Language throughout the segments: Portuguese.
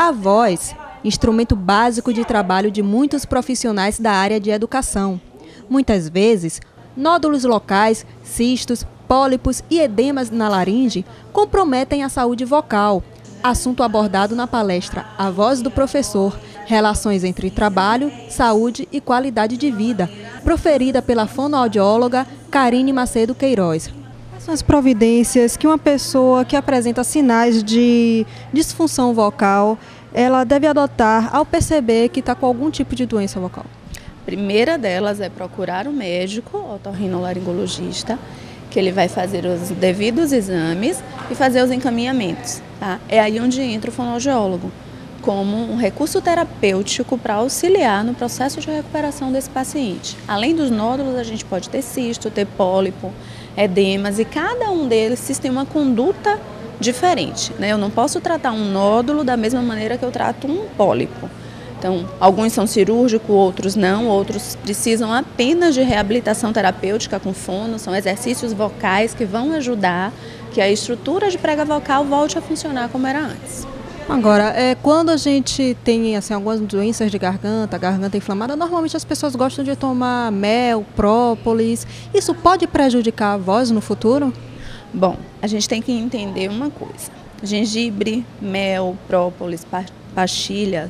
A voz, instrumento básico de trabalho de muitos profissionais da área de educação. Muitas vezes, nódulos locais, cistos, pólipos e edemas na laringe comprometem a saúde vocal. Assunto abordado na palestra A Voz do Professor, Relações entre Trabalho, Saúde e Qualidade de Vida, proferida pela fonoaudióloga Karine Macedo Queiroz. Quais são as providências que uma pessoa que apresenta sinais de disfunção vocal ela deve adotar ao perceber que está com algum tipo de doença vocal? A primeira delas é procurar um médico, otorrinolaringologista, que ele vai fazer os devidos exames e fazer os encaminhamentos. Tá? É aí onde entra o fonoaudiólogo, como um recurso terapêutico para auxiliar no processo de recuperação desse paciente. Além dos nódulos, a gente pode ter cisto, ter pólipo, edemas, e cada um deles tem uma conduta diferente, né? Eu não posso tratar um nódulo da mesma maneira que eu trato um pólipo. Então, alguns são cirúrgicos, outros não, outros precisam apenas de reabilitação terapêutica com fono, são exercícios vocais que vão ajudar que a estrutura de prega vocal volte a funcionar como era antes. Agora, quando a gente tem assim, algumas doenças de garganta inflamada, normalmente as pessoas gostam de tomar mel, própolis. Isso pode prejudicar a voz no futuro? Bom, a gente tem que entender uma coisa. Gengibre, mel, própolis, pastilha,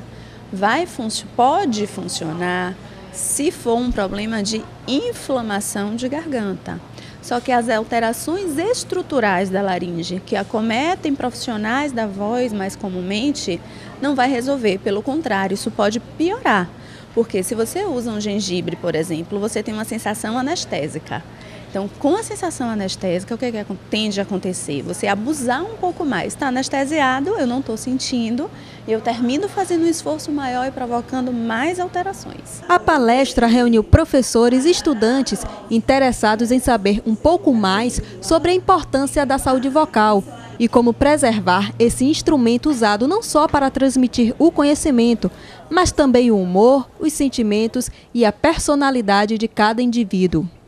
pode funcionar se for um problema de inflamação de garganta. Só que as alterações estruturais da laringe que acometem profissionais da voz mais comumente não vai resolver, pelo contrário, isso pode piorar. Porque se você usa um gengibre, por exemplo, você tem uma sensação anestésica. Então, com a sensação anestésica, o que tende a acontecer? Você abusar um pouco mais. Está anestesiado, eu não estou sentindo, eu termino fazendo um esforço maior e provocando mais alterações. A palestra reuniu professores e estudantes interessados em saber um pouco mais sobre a importância da saúde vocal e como preservar esse instrumento usado não só para transmitir o conhecimento, mas também o humor, os sentimentos e a personalidade de cada indivíduo.